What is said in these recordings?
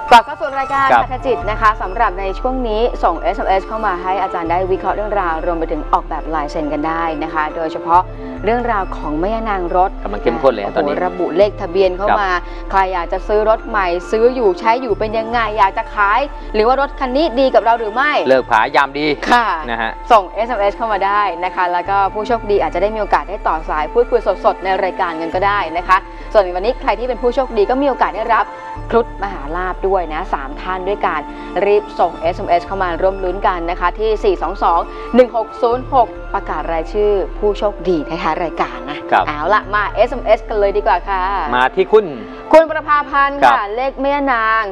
กลับเข้าสู่รายการพัฒจิตนะคะสำหรับในช่วงนี้ส่ง SMS เข้ามาให้อาจารย์ได้วิเคราะห์เรื่องราวรวมไปถึงออกแบบลายเซ็นกันได้นะคะโดยเฉพาะเรื่องราวของแม่นางรถกำลังเข้มข้นเลยตอนนี้ระบุเลขทะเบียนเข้ามาใครอยากจะซื้อรถใหม่ซื้ออยู่ใช้อยู่เป็นยังไงอยากจะขายหรือว่ารถคันนี้ดีกับเราหรือไม่เลิกขายยามดีค่ะนะฮะส่ง SMS เข้ามาได้นะคะแล้วก็ผู้โชคดีอาจจะได้มีโอกาสได้ต่อสายพูดคุยสดๆในรายการกันก็ได้นะคะส่วนในวันนี้ใครที่เป็นผู้โชคดีก็มีโอกาสได้รับครุฑมหาลาภด้วยนะ3ท่านด้วยการรีบส่ง SMS เข้ามาร่วมลุ้นกันนะคะที่422-1606ประกาศรายชื่อผู้โชคดีในท้ายรายการนะเอาละมา SMS กันเลยดีกว่าค่ะมาที่คุณประภาพันธ์ค่ะเลขแม่นาง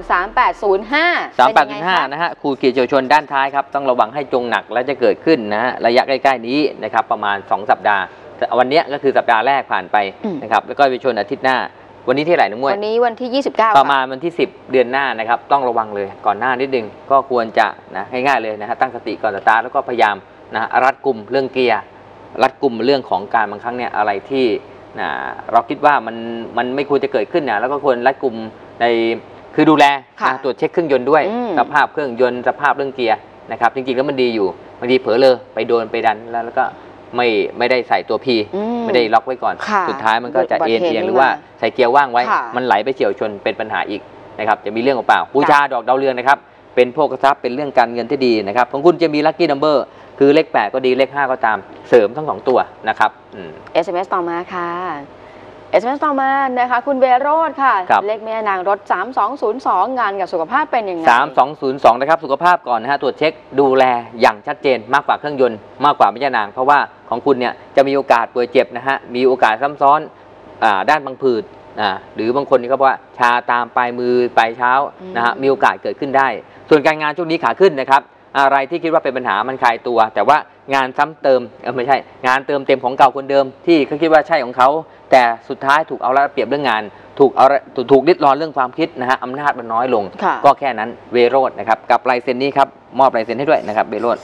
3805 นะฮะครูเกียรติเยาวชนด้านท้ายครับต้องระวังให้จงหนักและจะเกิดขึ้นนะฮะระยะใกล้ๆนี้นะครับประมาณ2สัปดาห์วันนี้ก็คือสัปดาห์แรกผ่านไปนะครับแล้วก็ไปชนอาทิตย์หน้าวันนี้ที่ไหนน้องมวยวันนี้วันที่29 ประมาณวันที่10เดือนหน้านะครับต้องระวังเลยก่อนหน้านิดนึงก็ควรจะนะง่ายๆเลยนะฮะตั้งสติก่อนสตาร์ทแล้วก็พยายามนะรัดกุมเรื่องเกียร์รัดกุมเรื่องของการบางครั้งเนี่ยอะไรที่นะเราคิดว่ามันไม่ควรจะเกิดขึ้นนะแล้วก็ควรรัดกุมในคือดูแลนะตรวจเช็คเครื่องยนต์ด้วยสภาพเครื่องยนต์สภาพเรื่องเกียร์นะครับจริงๆแล้วมันดีอยู่บางทีเผลอเลยไปโดนไปดันแล้วก็ไม่ได้ใส่ตัวพีไม่ได้ล็อกไว้ก่อนสุดท้ายมันก็จะเอียงหรือว่าใส่เกียร์ว่างไว้มันไหลไปเฉียวชนเป็นปัญหาอีกนะครับจะมีเรื่องเปล่าบูชาดอกดาวเรืองนะครับเป็นโภคทรัพย์เป็นเรื่องการเงินที่ดีนะครับของคุณจะมีลัคกี้นัมเบอร์คือเลข8ก็ดีเลข5ก็ตามเสริมทั้ง2ตัวนะครับ SMS ต่อมาค่ะ SMS ต่อมานะคะคุณเวโรจน์ค่ะเลขแม่นางรถ3202งานกับสุขภาพเป็นยังไง 3202นะครับสุขภาพก่อนนะฮะตรวจเช็คดูแลอย่างชัดเจนมากกว่าเครื่องยนต์มากกว่าแม่นางเพราะว่าของคุณเนี่ยจะมีโอกาสป่วยเจ็บนะฮะมีโอกาสซ้ำซ้อนด้านบางผืดหรือบางคนนี่เขาบอกว่าชาตามปลายมือปลายเท้านะฮะมีโอกาสเกิดขึ้นได้ส่วนการงานช่วงนี้ขาขึ้นนะครับอะไรที่คิดว่าเป็นปัญหามันคลายตัวแต่ว่างานซ้ำเติมไม่ใช่งานเติมเต็มของเก่าคนเดิมที่เขาคิดว่าใช่ของเขาแต่สุดท้ายถูกเอาละเปรียบเรื่องงานถูกริดรอนเรื่องความคิดนะฮะอำนาจมันน้อยลงก็แค่นั้นเวโรจน์นะครับกับลายเซ็นนี้ครับมอบลายเซ็นให้ด้วยนะครับเวโรจน์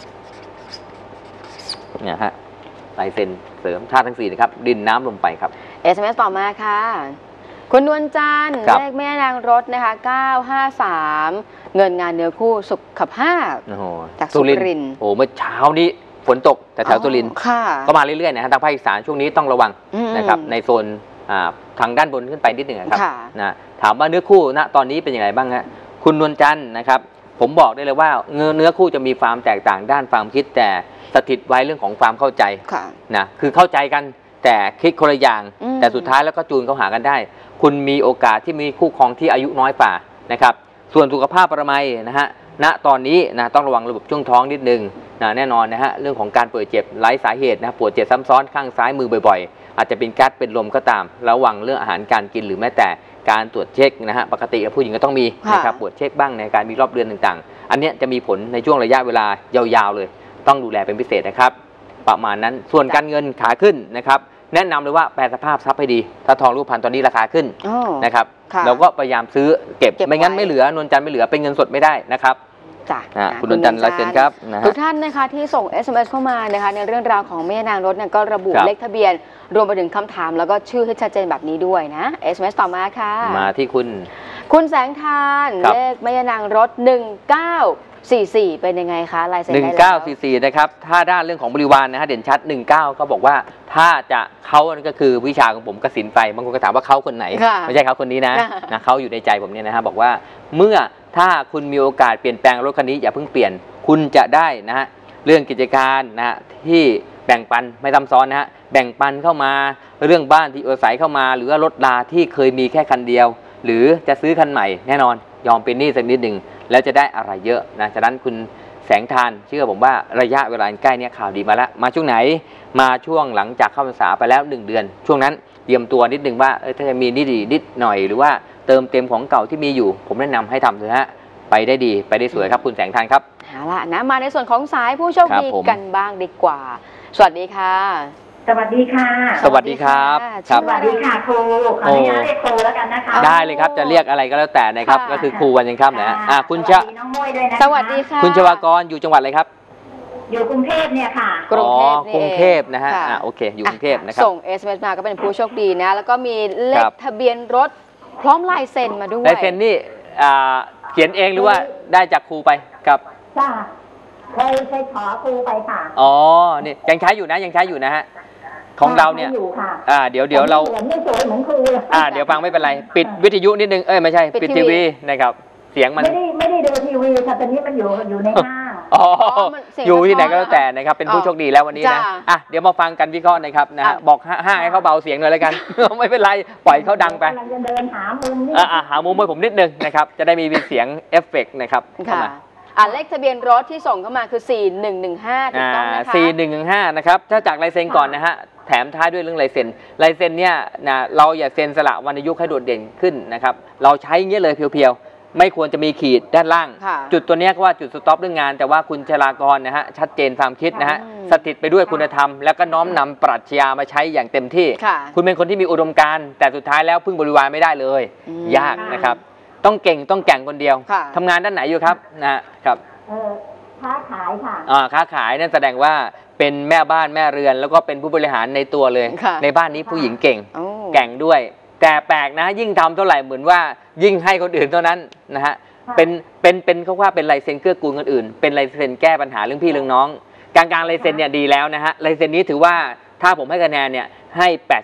เนี่ยฮะลายเซ็นเสริมธาตุทั้ง4นะครับดินน้ำลมไฟครับ SMS ต่อมาค่ะคุณนวลจันทร์เลขแม่นางรถนะคะ953เงินงานเนื้อคู่สุขภาพจากสุรินทร์โอ้เมื่อเช้านี้ฝนตกแต่แถวสุรินทร์ก็มาเรื่อยๆนะทางภาคอีสานช่วงนี้ต้องระวังนะครับในโซนทางด้านบนขึ้นไปนิดหนึ่งครับนะถามว่าเนื้อคู่ณตอนนี้เป็นยังไงบ้างฮะคุณนวลจันทร์นะครับผมบอกได้เลยว่าเนื้อคู่จะมีความแตกต่างด้านความคิดแต่สถิตไว้เรื่องของความเข้าใจนะคือเข้าใจกันแต่คิดคนละอย่างแต่สุดท้ายแล้วก็จูนเข้าหากันได้คุณมีโอกาสที่มีคู่ครองที่อายุน้อยกว่านะครับส่วนสุขภาพประมัยนะฮะณตอนนี้นะต้องระวังระบบช่วงท้องนิดนึงนะแน่นอนนะฮะเรื่องของการป่วยเจ็บไร้สาเหตุนะปวดเจ็บซ้ำซ้อนข้างซ้ายมือบ่อยๆอาจจะเป็นก๊าซเป็นลมก็ตามระวังเรื่องอาหารการกินหรือแม้แต่การตรวจเช็คนะฮะปกติผู้หญิงก็ต้องมีนะครับตรวจเช็คบ้างในการมีรอบเดือนต่างๆอันนี้จะมีผลในช่วงระยะเวลายาวๆเลยต้องดูแลเป็นพิเศษนะครับประมาณนั้นส่วนการเงินขาขึ้นนะครับแนะนำเลยว่าแปลสภาพทรัพย์ให้ดีถ้าทองรูปพรรณตอนนี้ราคาขึ้นนะครับเราก็พยายามซื้อเก็บไม่งั้นไม่เหลือนวลจันทร์ไม่เหลือเป็นเงินสดไม่ได้นะครับคุณนวลจันทร์ลายเซ็นครับทุกท่านนะคะที่ส่ง SMS เข้ามานะคะในเรื่องราวของแม่นางรถเนี่ยก็ระบุเลขทะเบียนรวมไปถึงคำถามแล้วก็ชื่อให้ชัดเจนแบบนี้ด้วยนะ SMS ต่อมาค่ะมาที่คุณแสงทานเลขแม่นางรถ1944เป็นยังไงคะลายเซ็นได้แล้ว 1944นะครับถ้าด้านเรื่องของบริวารนะฮะเด่นชัด19ก็บอกว่าถ้าจะเขาก็คือวิชาของผมกสินไฟบางคนก็ถามว่าเขาคนไหนไม่ใช่เขาคนนี้นะเขาอยู่ในใจผมเนี่ยนะฮะบอกว่าเมื่อถ้าคุณมีโอกาสเปลี่ยนแปลงรถคันนี้อย่าเพิ่งเปลี่ยนคุณจะได้นะฮะเรื่องกิจการนะฮะที่แบ่งปันไม่ซ้ำซ้อนนะฮะแบ่งปันเข้ามาเรื่องบ้านที่อาศัยเข้ามาหรือว่ารถลาที่เคยมีแค่คันเดียวหรือจะซื้อคันใหม่แน่นอนยอมเป็นหนี้สักนิดหนึ่งแล้วจะได้อะไรเยอะนะฉะนั้นคุณแสงทานเชื่อผมว่าระยะเวลาใกล้นี้ข่าวดีมาแล้วมาช่วงไหนมาช่วงหลังจากเข้าพรรษาไปแล้ว1 เดือนช่วงนั้นเตรียมตัวนิดนึงว่าถ้าจะมีนิดหน่อยหรือว่าเติมเต็มของเก่าที่มีอยู่ผมแนะนำให้ทำเลยฮะไปได้ดีไปได้สวยครับคุณแสงทานครับเอาล่ะนะมาในส่วนของสายผู้โชคดีกันบ้างดีกว่าสวัสดีค่ะสวัสดีค่ะสวัสดีครับสวัสดีค่ะครูขออนุญาตเรียกครูแล้วกันนะคะได้เลยครับจะเรียกอะไรก็แล้วแต่นะครับก็คือครูวันยังค่ำนะคุณชะสวัสดีค่ะคุณชวากรอยู่จังหวัดอะไรครับอยู่กรุงเทพเนี่ยค่ะกรุงเทพนะฮะโอเคอยู่กรุงเทพนะครับส่ง SMS มาก็เป็นผู้โชคดีนะแล้วก็มีเลขทะเบียนรถพร้อมลายเซ็นมาด้วยลายเซ็นนี่เขียนเองหรือว่าได้จากครูไปครับค่ะเคยขอครูไปค่ะอ๋อนี่ยังใช้อยู่นะยังใช้อยู่นะฮะของเราเนี่ยเดี๋ยวเราไม่สวยเหมือนครูเดี๋ยวฟังไม่เป็นไรปิดวิทยุนิดนึงไม่ใช่ปิดทีวีนะครับเสียงมันไม่ได้ดูทีวีค่ะตอนนี้มันอยู่ในห้างอยู่ที่ไหนก็แล้วแต่นะครับเป็นผู้โชคดีแล้ววันนี้นะเดี๋ยวมาฟังกันวิเคราะห์นะครับนะบอกห้างให้เขาเบาเสียงหน่อยแล้วกันไม่เป็นไรปล่อยเขาดังไปกำลังจะเดินหามุมหามุมให้ผมนิดนึงนะครับจะได้มีเสียงเอฟเฟกต์นะครับเข้ามาเลขทะเบียนรถที่ส่งเข้ามาคือ4115ถูกต้องนะคะ 4115นะครับถ้าจากลายเซ็นก่อนนะฮะแถมท้ายด้วยเรื่องลายเซ็นเนี่ยนะเราอย่าเซ็นสละวรรณยุกต์ให้โดดเด่นขึ้นนะครับเราใช้เงี้ยเลยเพียวๆไม่ควรจะมีขีดด้านล่างจุดตัวนี้ก็ว่าจุดสต็อปเรื่องงานแต่ว่าคุณชลากรนะฮะชัดเจนความคิดนะฮะสถิตไปด้วยคุณธรรมแล้วก็น้อมนำปรัชญามาใช้อย่างเต็มที่คุณเป็นคนที่มีอุดมการณ์แต่สุดท้ายแล้วพึ่งบริวารไม่ได้เลยยากนะครับต้องเก่งต้องแกร่งคนเดียวทำงานด้านไหนอยู่ครับนะครับค้าขายค่ะค้าขายนั่นแสดงว่าเป็นแม่บ้านแม่เรือนแล้วก็เป็นผู้บริหารในตัวเลยในบ้านนี้ผู้หญิงเก่งแกร่งด้วยแต่แปลกนะยิ่งทำเท่าไหร่เหมือนว่ายิ่งให้คนอื่นเท่านั้นนะฮะเป็นเขาว่าเป็นลายเซ็นเกื้อกูลคนอื่นเป็นลายเซ็นแก้ปัญหาเรื่องพี่เรื่องน้องการลายเซ็นเนี่ยดีแล้วนะฮะลายเซ็นนี้ถือว่าถ้าผมให้คะแนนเนี่ยให้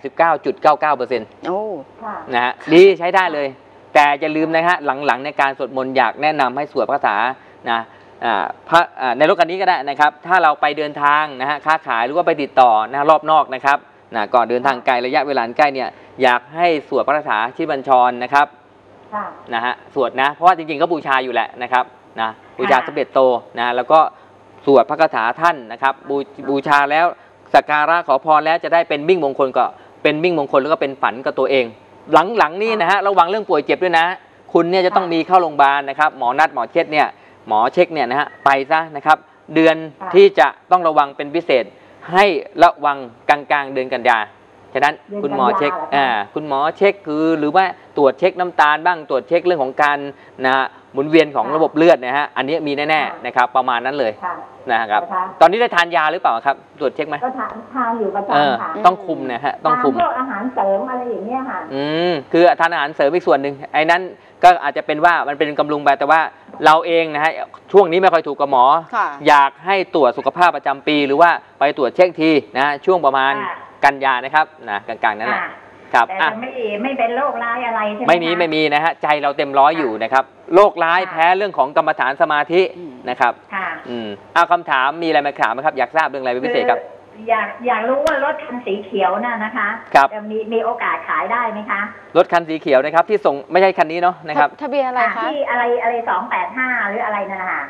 89.99% นะฮะดีใช้ได้เลยแต่อย่าลืมนะฮะหลังๆในการสวดมนต์อยากแนะนำให้สวดคาถานะในรถคันนี้ก็ได้นะครับถ้าเราไปเดินทางนะฮะค้าขายหรือว่าไปติดต่อนะรอบนอกนะครับก่อนเดินทางไกลระยะเวลาใกล้เนี่ยอยากให้สวดพระคาถาชิบัญชรนะครับนะฮะสวดนะเพราะว่าจริงๆก็บูชาอยู่แหละนะครับนะบูชาสมเด็จโตนะแล้วก็สวดพระคาถาท่านนะครับบูชาแล้วสักการะขอพรแล้วจะได้เป็นมิ่งมงคลก็เป็นมิ่งมงคลแล้วก็เป็นฝันกับตัวเองหลังนี่นะฮะระวังเรื่องป่วยเจ็บด้วยนะคุณเนี่ยจะต้องมีเข้าโรงพยาบาลนะครับหมอนัดหมอเช็คเนี่ยนะฮะไปซะนะครับเดือนที่จะต้องระวังเป็นพิเศษให้ระวังกลางเดือนกันยาฉะนั้นคุณหมอเช็คคุณหมอเช็คคือหรือว่าตรวจเช็คน้ำตาลบ้างตรวจเช็คเรื่องของการนะหมุนเวียนของระบบเลือดนะฮะอันนี้มีแน่ๆนะครับประมาณนั้นเลยนะครับตอนนี้ได้ทานยาหรือเปล่าครับตรวจเช็คไหมก็ทานอยู่ประจำค่ะต้องคุมนะฮะต้องคุมพวกอาหารเสริมอะไรอย่างเงี้ยค่ะคือทานอาหารเสริมอีกส่วนหนึ่งไอ้นั้นก็อาจจะเป็นว่ามันเป็นกำลุงไปแต่ว่าเราเองนะฮะช่วงนี้ไม่ค่อยถูกกับหมออยากให้ตรวจสุขภาพประจำปีหรือว่าไปตรวจเช็คทีนะช่วงประมาณกันยานะครับนะกลางๆนั่นแหละครับแต่ไม่เป็นโรคร้ายอะไรใช่ไหมไม่มีนะฮะใจเราเต็มร้อยอยู่นะครับโรคร้ายแพ้เรื่องของกรรมฐานสมาธินะครับเอาคำถามมีอะไรมาถามไหมครับอยากทราบเรื่องอะไรเป็นพิเศษครับอยากรู้ว่ารถคันสีเขียวน่ะนะคะจะมีโอกาสขายได้ไหมคะรถคันสีเขียวนะครับที่ส่งไม่ใช่คันนี้เนาะนะครับทะเบียนอะไรคะที่อะไร285หรืออะไรนั่นนะคะ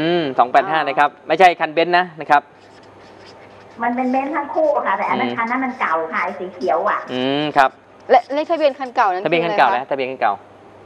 285นะครับไม่ใช่คันเบนซ์นะครับมันเป็นเบนซ์ทั้งคู่ค่ะแต่อันนั้นคันนั้นมันเก่าค่ะสีเขียวครับและเลขทะเบียนคันเก่านั้นทะเบียนคันเก่าแล้วทะเบียนคันเก่า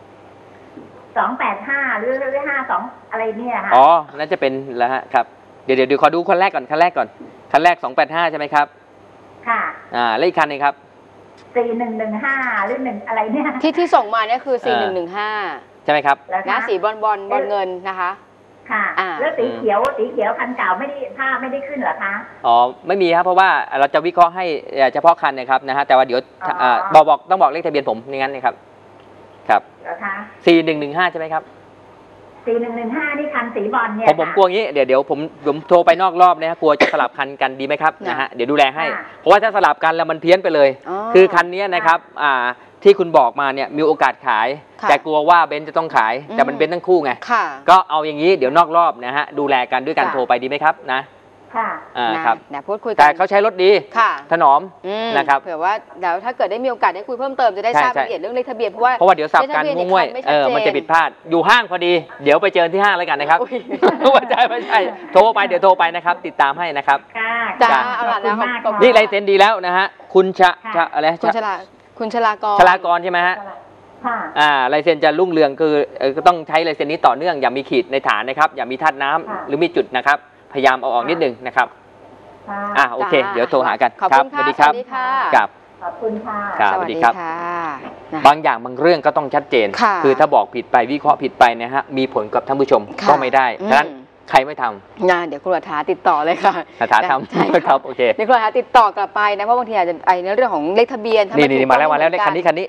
285หรือ52อะไรเนี่ยค่ะนั่นจะเป็นแล้วฮะครับเดี๋ยวขอดูคันแรกก่อนคันแรก285ใช่ไหมครับค่ะแล้วอีกคันนึงครับ 4115หรือ1อะไรเนี่ยที่ส่งมาเนี่ยคือ4115 ใช่ไหมครับนะสีบอลเงินนะคะค่ะแล้วสีเขียวคันเก่าไม่ได้ขึ้นเหรอคะไม่มีครับเพราะว่าเราจะวิเคราะห์ให้เฉพาะคันนะครับนะฮะแต่ว่าเดี๋ยวต้องบอกเลขทะเบียนผมอย่างนั้นนะครับครับ4115ใช่ไหมครับ 4115นี่คันสีบอลเนี่ยผมกลัวงี้เดี๋ยวผมโทรไปนอกรอบนะกลัวจะสลับคันกันดีไหมครับนะฮะเดี๋ยวดูแลให้เพราะว่าถ้าสลับกันแล้วมันเพี้ยนไปเลยคือคันนี้นะครับที่คุณบอกมาเนี่ยมีโอกาสขายแต่กลัวว่าเบนซ์จะต้องขายแต่มันเบนซ์ทั้งคู่ไงก็เอาอย่างนี้เดี๋ยวนอกรอบนะฮะดูแลกันด้วยการโทรไปดีไหมครับนะครับพูดคุยแต่เขาใช้รถดีถนอมนะครับเผื่อว่าเดี๋ยวถ้าเกิดได้มีโอกาสได้คุยเพิ่มเติมจะได้ทราบรายละเอียดเรื่องเลขทะเบียนเพราะว่าเดี๋ยวสับกันง่วยมันจะผิดพลาดอยู่ห้างพอดีเดี๋ยวไปเจอที่ห้างแล้วกันนะครับไม่ใช่โทรไปเดี๋ยวโทรไปนะครับติดตามให้นะครับจ้าเอาล่ะนะนี่ลายเซ็นดีแล้วนะฮะคุณอะไรคุณชลากรใช่ไหมฮะลายเซ็นจะรุ่งเรืองคือต้องใช้ลายเซ็นนี้ต่อเนื่องอย่ามีขีดในฐานนะครับอย่ามีธาตุน้ำหรือมีจุดนะครับพยายามเอาออกนิดนึงนะครับโอเคเดี๋ยวโทรหากันครับสวัสดีครับกับขอบคุณค่ะสวัสดีครับบางอย่างบางเรื่องก็ต้องชัดเจนคือถ้าบอกผิดไปวิเคราะห์ผิดไปนะฮะมีผลกับท่านผู้ชมก็ไม่ได้ฉะนั้นใครไม่ทำเดี๋ยวคุณรัฐาติดต่อเลยค่ะรัฐาทำครับโอเคเดี๋ยวคุณรัฐาติดต่อกลับไปนะเพราะบางทีอาจจะในเรื่องของเลขทะเบียนนี่มาแล้วคันนี้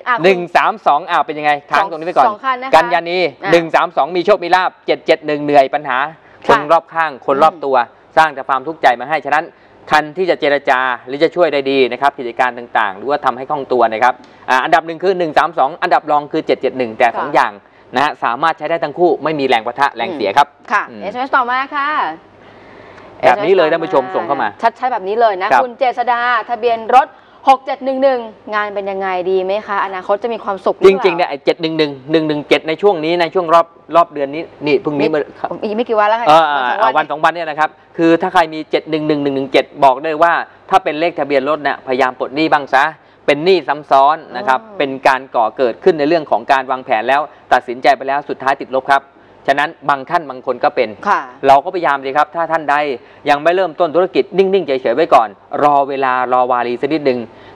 132เป็นยังไงค้างตรงนี้ไปก่อนกันยานี132มีโชคมีลาภ771เหนื่อยปัญหาคนรอบข้างคนรอบตัวสร้างแต่ความทุกข์ใจมาให้ฉะนั้นทันที่จะเจรจาหรือจะช่วยได้ดีนะครับกิจการต่างๆหรือว่าทำให้คล่องตัวนะครับอันดับ1คือ132อันดับรองคือ771แต่2อย่างนะฮะสามารถใช้ได้ทั้งคู่ไม่มีแรงปะทะแรงเสียครับค่ะSMS ต่อมาค่ะแบบนี้เลยท่านผู้ชมส่งเข้ามาชัดๆแบบนี้เลยนะคุณเจษดาทะเบียนรถ6711งานเป็นยังไงดีไหมคะอนาคตจะมีความสุขจริงๆเนี่ย711117ในช่วงนี้ในช่วงรอบเดือนนี้นี่พรุ่งนี้อีกไม่กี่วันแล้วค่ะวัน2วันเนี่ยนะครับคือถ้าใครมี711117บอกได้ว่าถ้าเป็นเลขทะเบียนรถเนี่ยพยายามปลดหนี้บ้างซะเป็นหนี้ซ้ำซ้อนนะครับเป็นการก่อเกิดขึ้นในเรื่องของการวางแผนแล้วตัดสินใจไปแล้วสุดท้ายติดลบครับฉะนั้นบางท่านบางคนก็เป็นเราก็พยายามเลยครับถ้าท่านใดยังไม่เริ่มต้นธุรกิจนิ่งๆเฉยๆไว้ก่อนรอเวลารอวารีสักนิดหนึ่ง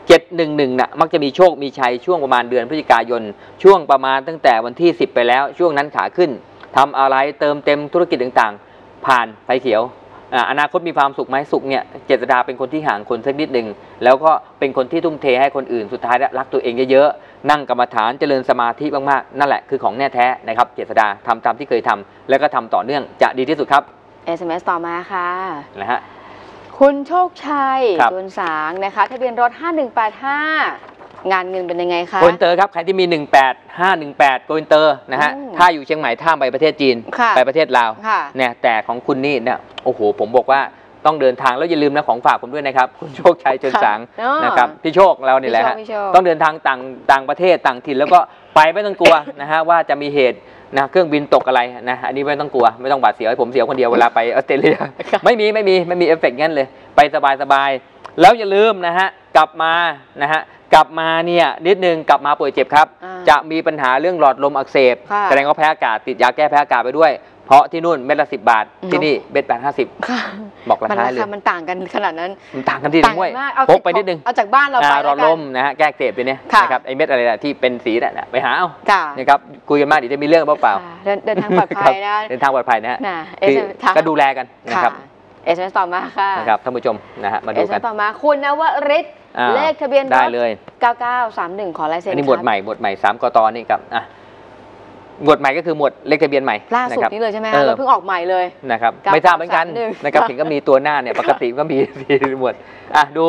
711น่ะมักจะมีโชคมีชัยช่วงประมาณเดือนพฤศจิกายนช่วงประมาณตั้งแต่วันที่10ไปแล้วช่วงนั้นขาขึ้นทำอะไรเติมเต็มธุรกิจต่างๆผ่านไฟเขียวอนาคตมีความสุขไหมสุขเนี่ยเจษฎาเป็นคนที่ห่างคนสักนิดหนึ่งแล้วก็เป็นคนที่ทุ่มเทให้คนอื่นสุดท้ายรักตัวเองเยอะๆนั่งกรรมฐานเจริญสมาธิมากๆนั่นแหละคือของแน่แท้นะครับเจษฎาทำตามที่เคยทำแล้วก็ทำต่อเนื่องจะดีที่สุดครับ SMS ต่อมาค่ะนะฮะคุณโชคชัยตุนสางนะคะทะเบียนรถ5185งานเงินเป็นยังไงคะโกอินเตอร์ครับใครที่มี18518โกอินเตอร์นะฮะถ้าอยู่เชียงใหม่ท่ามไปประเทศจีนไปประเทศลาวเนี่ยแต่ของคุณนี่เนี่ยโอ้โหผมบอกว่าต้องเดินทางแล้วอย่าลืมนะของฝากผมด้วยนะครับคุณโชคชัยตุนสางนะครับพี่โชคเรานี่แหละฮะต้องเดินทางต่างประเทศต่างถิ่นแล้วก็ไปไม่ต้องกลัวนะฮะว่าจะมีเหตุนะเครื่องบินตกอะไรนะอันนี้ไม่ต้องกลัวไม่ต้องบาดเสียวให้ผมเสียวคนเดียวเวลาไปออสเตรเลียไม่มีเอฟเฟกต์งั้นเลยไปสบายแล้วอย่าลืมนะฮะกลับมาเนี่ยนิดนึงกลับมาป่วยเจ็บครับจะมีปัญหาเรื่องหลอดลมอักเสบแสดงว่าแพ้อากาศติดยาแก้แพ้อากาศไปด้วยเพราะที่นู่นเม็ดละ10 บาทที่นี่เม็ด850บอกราคาเลยมันต่างกันขนาดนั้นมันต่างกันที่นึงด้วยพกไปนิดนึงเอาจากบ้านเราไปหลอดลมนะฮะแก้อักเสบตัวนี้นะครับไอเม็ดอะไรที่เป็นสีน่ะไปหาเอานะครับคุยกันมากเดี๋ยวจะมีเรื่องเปล่าเดินทางปลอดภัยนะเดินทางปลอดภัยนะฮะก็ดูแลกันนะครับ SMS ต่อมาค่ะนะครับท่านผู้ชมนะฮะมาดูกันต่อมาคุณนวฤทธิ์เลขทะเบียนรถได้เลย 9931ขอลายเซ็นอันนี้หมวดใหม่3 กต.นี่ครับหมวดใหม่ก็คือหมวดเลขทะเบียนใหม่ล่าสุดนี้เลยใช่ไหมเราเพิ่งออกใหม่เลยนะครับไม่ทราบเหมือนกันนะครับถึงก็มีตัวหน้าเนี่ยปกติก็มีหมวดดู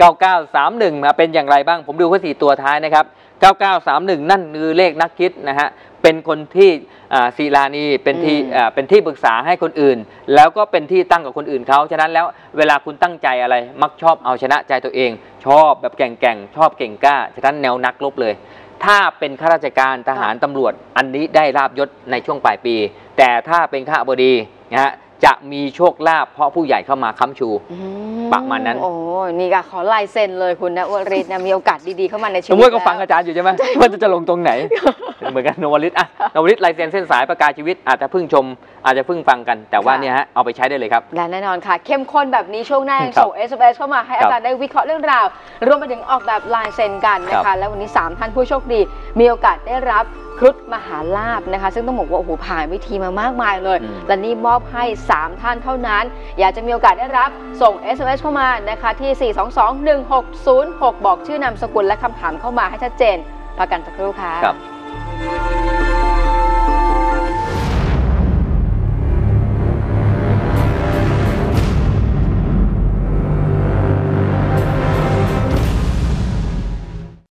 9931มาเป็นอย่างไรบ้างผมดูแค่4ตัวท้ายนะครับ9931นั่นคือเลขนักคิดนะฮะเป็นคนที่ศิลานีเป็นที่ปรึกษาให้คนอื่นแล้วก็เป็นที่ตั้งกับคนอื่นเขาฉะนั้นแล้วเวลาคุณตั้งใจอะไรมักชอบเอาชนะใจตัวเองชอบแบบแก่งชอบเก่งกล้าฉะนั้นแนวนักรบเลยถ้าเป็นข้าราชการทหารตำรวจอันนี้ได้ลาภยศในช่วงปลายปีแต่ถ้าเป็นข้าบดีนะฮะจะมีโชคลาภเพราะผู้ใหญ่เข้ามาค้ำชูประมาณนั้นโอ้นี่ก็ขอลายเซ็นเลยคุณนวฤทธิ์นะมีโอกาสดีๆเข้ามาในชีวิตผมก็ฟังอาจารย์อยู่ใช่ไหมว่าจะลงตรงไหนเหมือนกันนวฤทธิ์นวฤทธิ์ลายเซ็นเส้นสายประกาศชีวิตอาจจะเพิ่งชมอาจจะเพิ่งฟังกันแต่ว่าเนี่ยฮะเอาไปใช้ได้เลยครับและแน่นอนค่ะเข้มข้นแบบนี้ช่วงหน้าส่ง SMS เข้ามาให้อาจารย์ได้วิเคราะห์เรื่องราวรวมไปถึงออกแบบลายเซ็นกันนะคะและวันนี้3ท่านผู้โชคดีมีโอกาสได้รับครุฑมหาลาภนะคะซึ่งต้องบอกว่าโอ้โหผ่านวิธีมามากมายเลยและนี่มอบให้3ท่านเท่านั้นอยากจะมีโอกาสได้รับส่ง SMS เข้ามานะคะที่4221606บอกชื่อนามสกุลและคำถามเข้ามาให้ชัดเจนพักกันสักครู่ค่ะ